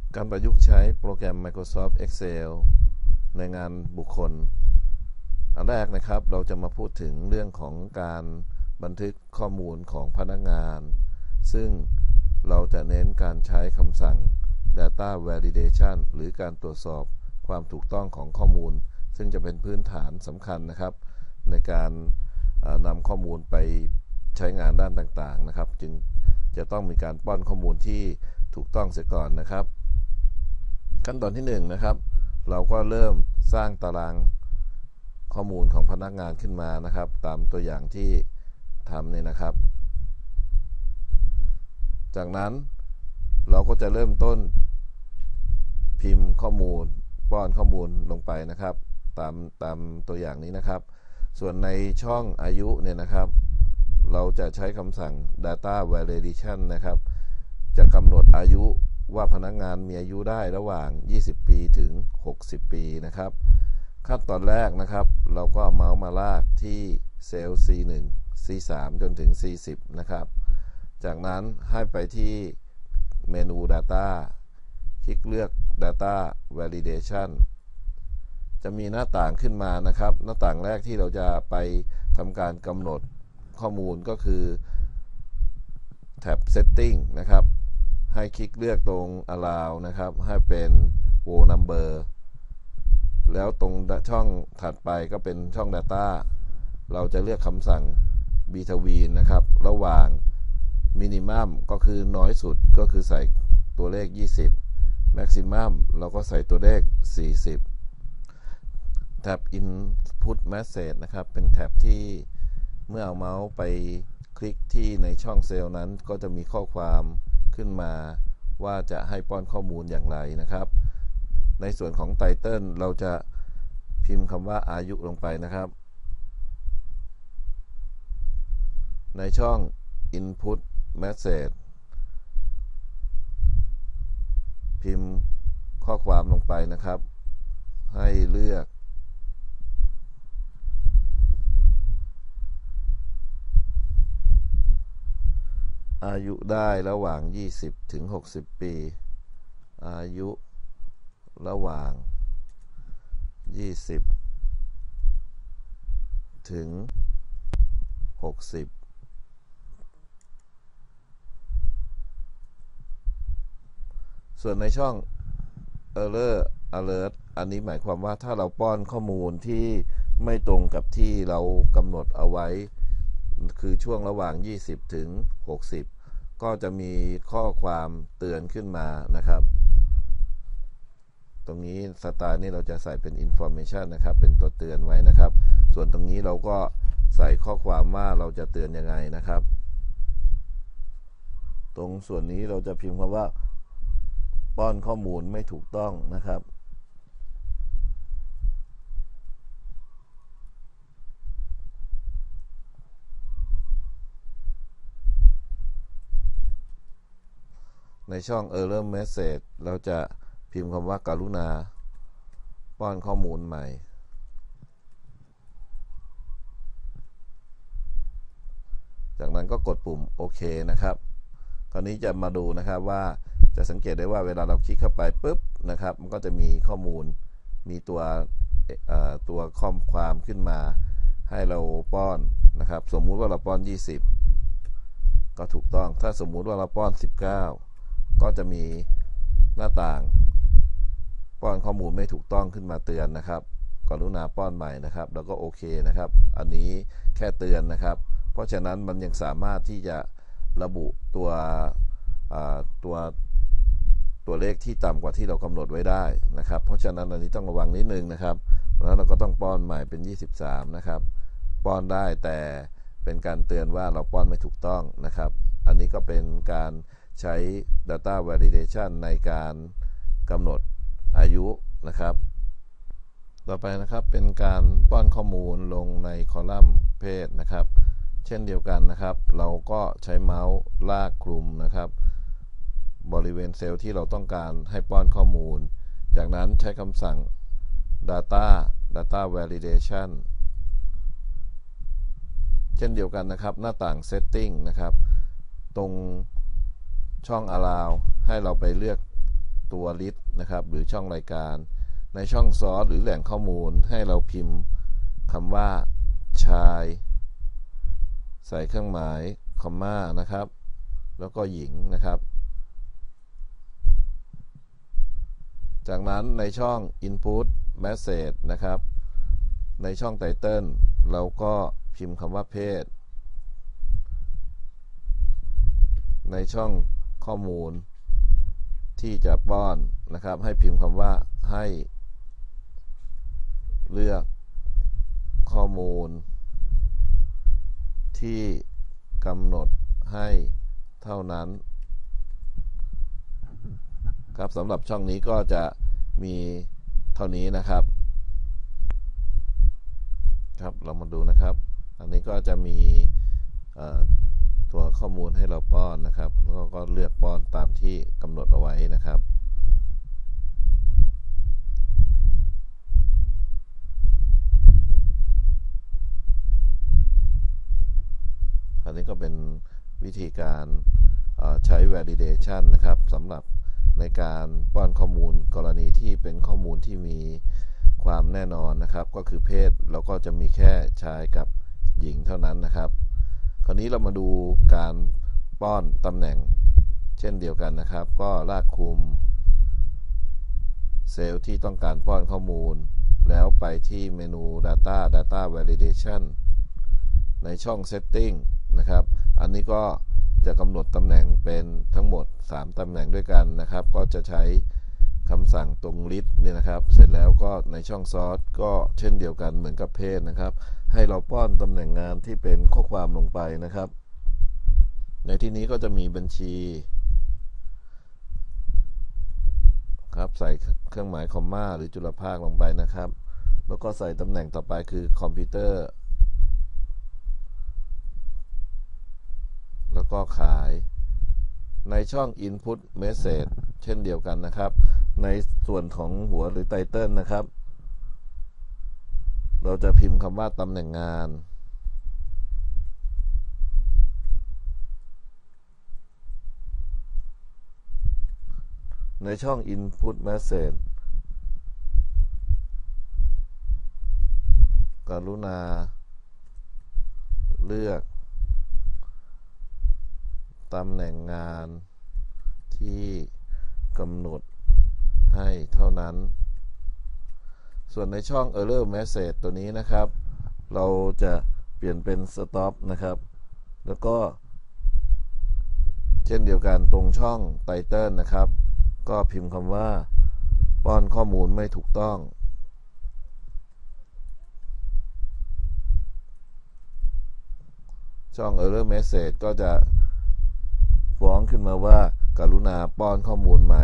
การประยุกต์ใช้โปรแกรม Microsoft Excel ในงานบุคคลอันแรกนะครับเราจะมาพูดถึงเรื่องของการบันทึกข้อมูลของพนักงานซึ่งเราจะเน้นการใช้คำสั่ง Data Validation หรือการตรวจสอบความถูกต้องของข้อมูลซึ่งจะเป็นพื้นฐานสำคัญนะครับในการนำข้อมูลไปใช้งานด้านต่างๆนะครับจึงจะต้องมีการป้อนข้อมูลที่ถูกต้องเสียก่อนนะครับขั้นตอนที่1นะครับเราก็เริ่มสร้างตารางข้อมูลของพนักงานขึ้นมานะครับตามตัวอย่างที่ทำเนี่ยนะครับจากนั้นเราก็จะเริ่มต้นพิมพ์ข้อมูลป้อนข้อมูลลงไปนะครับตามตัวอย่างนี้นะครับส่วนในช่องอายุเนี่ยนะครับเราจะใช้คำสั่ง data validation นะครับจะกำหนดอายุว่าพนักงานมีอายุได้ระหว่าง20ปีถึง60ปีนะครับขั้นตอนแรกนะครับเราก็เอาเมาส์มาลากที่เซลล์ C1 C3 จนถึง C10 นะครับจากนั้นให้ไปที่เมนู Data คลิกเลือก Data Validation จะมีหน้าต่างขึ้นมานะครับหน้าต่างแรกที่เราจะไปทำการกำหนดข้อมูลก็คือแท็บ Setting นะครับให้คลิกเลือกตรง Allow นะครับให้เป็น Row Number แล้วตรงช่องถัดไปก็เป็นช่อง Data เราจะเลือกคำสั่ง Between นะครับระหว่าง Minimum ก็คือน้อยสุดก็คือใส่ตัวเลข20 Maximum เราก็ใส่ตัวเลข40แท็บ Input Message นะครับเป็นแท็บที่เมื่อเอาเมาส์ไปคลิกที่ในช่องเซลล์นั้นก็จะมีข้อความขึ้นมาว่าจะให้ป้อนข้อมูลอย่างไรนะครับในส่วนของไตเติลเราจะพิมพ์คำว่าอายุลงไปนะครับในช่อง Input Message พิมพ์ข้อความลงไปนะครับให้เลือกอายุได้ระหว่าง20ถึง60ปีอายุระหว่าง20ถึง60ส่วนในช่อง Error Alert อันนี้หมายความว่าถ้าเราป้อนข้อมูลที่ไม่ตรงกับที่เรากำหนดเอาไว้คือช่วงระหว่าง20ถึง60ก็จะมีข้อความเตือนขึ้นมานะครับตรงนี้สไตล์นี้เราจะใส่เป็น information นะครับเป็นตัวเตือนไว้นะครับส่วนตรงนี้เราก็ใส่ข้อความว่าเราจะเตือนยังไงนะครับตรงส่วนนี้เราจะพิมพ์คำว่าป้อนข้อมูลไม่ถูกต้องนะครับในช่อง Error Message เราจะพิมพ์คำว่ากรุณาป้อนข้อมูลใหม่จากนั้นก็กดปุ่มโอเคนะครับคราวนี้จะมาดูนะครับว่าจะสังเกตได้ว่าเวลาเราคลิกเข้าไปปุ๊บนะครับมันก็จะมีข้อมูลมีตัวข้อความขึ้นมาให้เราป้อนนะครับสมมุติว่าเราป้อน20ก็ถูกต้องถ้าสมมุติว่าเราป้อน19ก็จะมีหน้าต่างป้อนข้อมูลไม่ถูกต้องขึ้นมาเตือนนะครับกรุณาป้อนใหม่นะครับแล้วก็โอเคนะครับอันนี้แค่เตือนนะครับเพราะฉะนั้นมันยังสามารถที่จะระบุตัวเลขที่ต่ำกว่าที่เรากำหนดไว้ได้นะครับเพราะฉะนั้นอันนี้ต้องระวังนิดนึงนะครับเพราะฉะนั้นเราก็ต้องป้อนใหม่เป็น23นะครับป้อนได้แต่เป็นการเตือนว่าเราป้อนไม่ถูกต้องนะครับอันนี้ก็เป็นการใช้ Data Validation ในการกำหนดอายุนะครับต่อไปนะครับเป็นการป้อนข้อมูลลงในคอลัมน์เพศนะครับเช่นเดียวกันนะครับเราก็ใช้เมาส์ลากคลุมนะครับบริเวณเซลล์ที่เราต้องการให้ป้อนข้อมูลจากนั้นใช้คำสั่ง Data Validation เช่นเดียวกันนะครับหน้าต่าง Setting นะครับตรงช่อง Allow ให้เราไปเลือกตัว list นะครับหรือช่องรายการในช่องซอสหรือแหล่งข้อมูลให้เราพิมพ์คำว่าชายใส่เครื่องหมายคอมม่านะครับแล้วก็หญิงนะครับจากนั้นในช่อง input message นะครับในช่อง title เราก็พิมพ์คำว่าเพศในช่องข้อมูลที่จะป้อนนะครับให้พิมพ์คำว่าให้เลือกข้อมูลที่กำหนดให้เท่านั้นครับสำหรับช่องนี้ก็จะมีเท่านี้นะครับครับเรามาดูนะครับอันนี้ก็จะมีตัวข้อมูลให้เราป้อนนะครับแล้วก็เลือกป้อนตามที่กำหนดเอาไว้นะครับอันนี้ก็เป็นวิธีการใช้ validation นะครับสำหรับในการป้อนข้อมูลกรณีที่เป็นข้อมูลที่มีความแน่นอนนะครับก็คือเพศเราก็จะมีแค่ชายกับหญิงเท่านั้นนะครับคราวนี้เรามาดูการป้อนตำแหน่งเช่นเดียวกันนะครับก็ลากคลุมเซลล์ที่ต้องการป้อนข้อมูลแล้วไปที่เมนู Data Validation ในช่อง Setting นะครับอันนี้ก็จะกำหนดตำแหน่งเป็นทั้งหมด3ตำแหน่งด้วยกันนะครับก็จะใช้คำสั่งตรง list นี่นะครับเสร็จแล้วก็ในช่องซอสก็เช่นเดียวกันเหมือนกับเพศนะครับให้เราป้อนตำแหน่งงานที่เป็นข้อความลงไปนะครับในที่นี้ก็จะมีบัญชีครับใส่เครื่องหมายคอมม่าหรือจุลภาคลงไปนะครับแล้วก็ใส่ตำแหน่งต่อไปคือคอมพิวเตอร์แล้วก็ขายในช่อง Input Message เช่นเดียวกันนะครับในส่วนของหัวหรือไตเติลนะครับเราจะพิมพ์คำว่าตำแหน่งงานในช่อง Input Message กรุณาเลือกตำแหน่งงานที่กำหนดให้เท่านั้นส่วนในช่อง Error Message ตัวนี้นะครับเราจะเปลี่ยนเป็น Stop นะครับแล้วก็เช่นเดียวกันตรงช่อง Title นะครับก็พิมพ์คำว่าป้อนข้อมูลไม่ถูกต้องช่อง Error Message ก็จะฟ้องขึ้นมาว่ากรุณาป้อนข้อมูลใหม่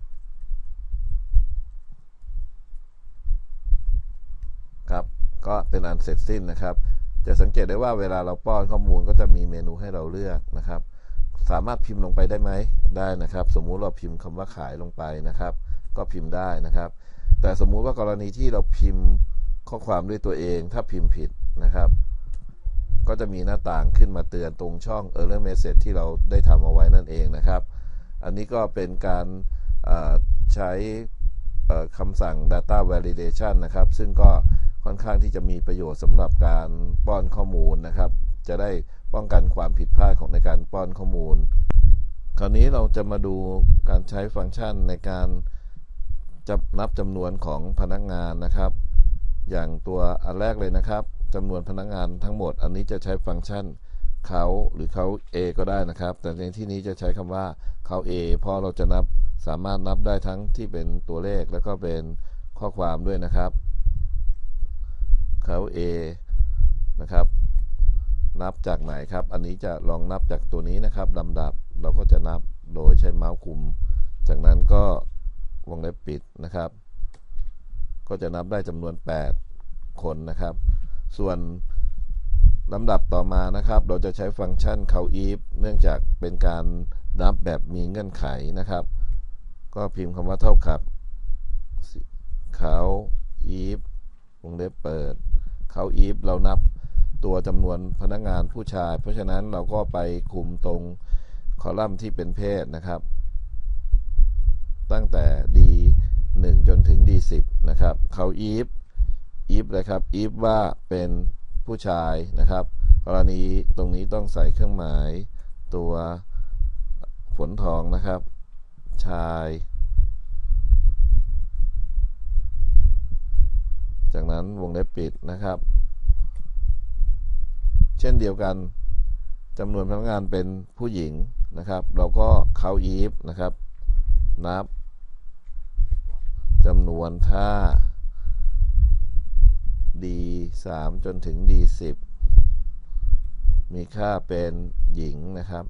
ครับก็เป็นอันเสร็จสิ้นนะครับจะสังเกตได้ว่าเวลาเราป้อนข้อมูลก็จะมีเมนูให้เราเลือกนะครับสามารถพิมพ์ลงไปได้ไหมได้นะครับสมมุติเราพิมพ์คำว่าขายลงไปนะครับก็พิมพ์ได้นะครับแต่สมมุติว่ากรณีที่เราพิมพ์ข้อความด้วยตัวเองถ้าพิมพ์ผิดนะครับก็จะมีหน้าต่างขึ้นมาเตือนตรงช่อง Error Message ที่เราได้ทำเอาไว้นั่นเองนะครับอันนี้ก็เป็นการใช้คำสั่ง Data Validation นะครับซึ่งก็ค่อนข้างที่จะมีประโยชน์สำหรับการป้อนข้อมูลนะครับจะได้ป้องกันความผิดพลาดของในการป้อนข้อมูลคราวนี้เราจะมาดูการใช้ฟังก์ชันในการนับจำนวนของพนักงานนะครับอย่างตัวอันแรกเลยนะครับจำนวนพนักงานทั้งหมดอันนี้จะใช้ฟังก์ชันเขาหรือเขา A ก็ได้นะครับแต่ในที่นี้จะใช้คำว่าเขา A เพราะเราจะสามารถนับได้ทั้งที่เป็นตัวเลขแล้วก็เป็นข้อความด้วยนะครับเขา A นะครับนับจากไหนครับอันนี้จะลองนับจากตัวนี้นะครับลำดับเราก็จะนับโดยใช้เมาส์คุมจากนั้นก็วงเล็บปิดนะครับก็จะนับได้จำนวน8คนนะครับส่วนลำดับต่อมานะครับเราจะใช้ฟังก์ชัน count if เนื่องจากเป็นการนับแบบมีเงื่อนไขนะครับก็พิมพ์คำว่าเท่ากับ count if วงเล็บเปิด count if เรานับตัวจำนวนพนักงานผู้ชายเพราะฉะนั้นเราก็ไปคุมตรงคอลัมน์ที่เป็นเพศนะครับตั้งแต่ 20นะครับเขาif เลยครับ if ว่าเป็นผู้ชายนะครับกรณีตรงนี้ต้องใส่เครื่องหมายตัวฝนทองนะครับชายจากนั้นวงเล็บปิดนะครับเช่นเดียวกันจำนวนพนักงานเป็นผู้หญิงนะครับเราก็เขา if นะครับนับจำนวนถ้า D3 จนถึง D10 มีค่าเป็นหญิงนะครับ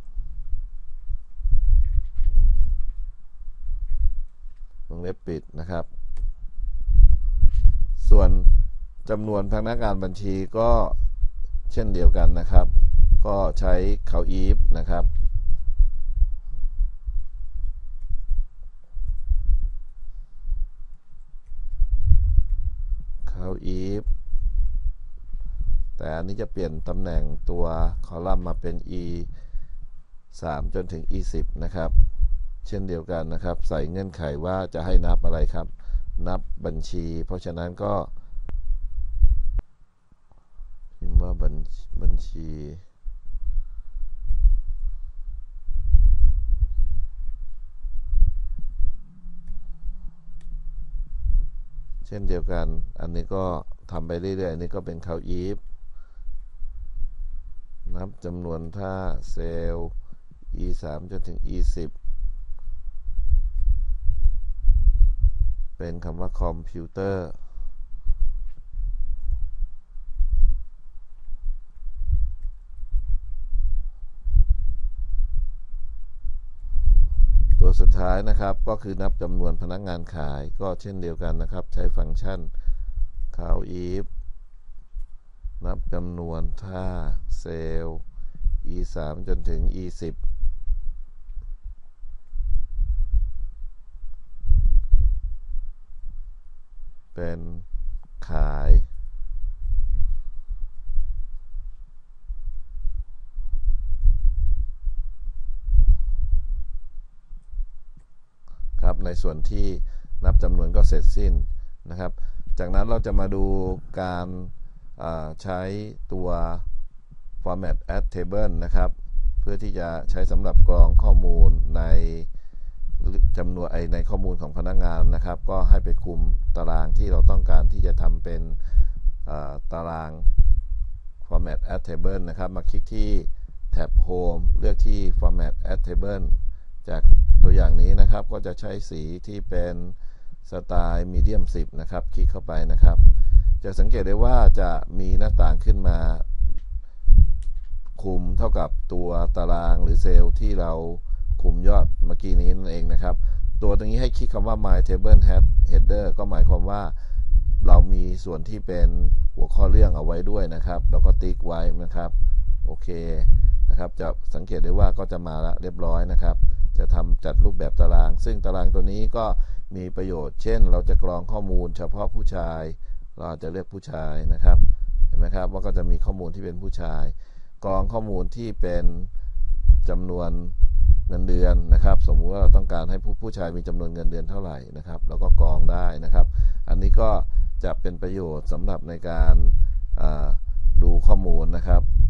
วงเล็บปิดนะครับส่วนจำนวนพนักงานบัญชีก็เช่นเดียวกันนะครับก็ใช้เขา if นะครับเขา if แต่อันนี้จะเปลี่ยนตำแหน่งตัวคอลัมน์มาเป็น E3 จนถึง E10 นะครับเช่นเดียวกันนะครับใส่เงื่อนไขว่าจะให้นับอะไรครับนับบัญชีเพราะฉะนั้นก็พิมพ์ว่าบัญชีเช่นเดียวกันอันนี้ก็ทำไปเรื่อยๆอันนี้ก็เป็นเขา if นับจำนวนถ้าเซลล์ E3 จนถึง E10 เป็นคำว่าคอมพิวเตอร์ตัวสุดท้ายนะครับก็คือนับจำนวนพนักงานขายก็เช่นเดียวกันนะครับใช้ฟังก์ชันเขา if นับจำนวนถ้าเซลล์ E3 จนถึง E10 เป็นขายครับในส่วนที่นับจำนวนก็เสร็จสิ้นนะครับจากนั้นเราจะมาดูการใช้ตัว format as table นะครับเพื่อที่จะใช้สำหรับกรองข้อมูลในจำนวนในข้อมูลของพนักงานนะครับก็ให้ไปคุมตารางที่เราต้องการที่จะทำเป็นตาราง format as table นะครับมาคลิกที่แท็บ home เลือกที่ format as table จากตัวอย่างนี้นะครับก็จะใช้สีที่เป็นสไตล์ medium 10นะครับคลิกเข้าไปนะครับจะสังเกตได้ว่าจะมีหน้าต่างขึ้นมาคุมเท่ากับตัวตารางหรือเซลล์ที่เราคุมยอดเมื่อกี้นี้นั่นเองนะครับตัวตรงนี้ให้คลิกคำว่า my table header ก็หมายความว่าเรามีส่วนที่เป็นหัวข้อเรื่องเอาไว้ด้วยนะครับเราก็ติ๊กไว้นะครับโอเคนะครับจะสังเกตได้ว่าก็จะมาแล้วเรียบร้อยนะครับจะทำจัดรูปแบบตารางซึ่งตารางตัวนี้ก็มีประโยชน์เช่นเราจะกรองข้อมูลเฉพาะผู้ชายเราจะเลือกผู้ชายนะครับเห็นไหมครับว่าก็จะมีข้อมูลที่เป็นผู้ชายกรองข้อมูลที่เป็นจำนวนเงินเดือนนะครับสมมุติว่าเราต้องการให้ผู้ชายมีจำนวนเงินเดือนเท่าไหร่นะครับเราก็กรองได้นะครับอันนี้ก็จะเป็นประโยชน์สำหรับในการดูข้อมูลนะครับ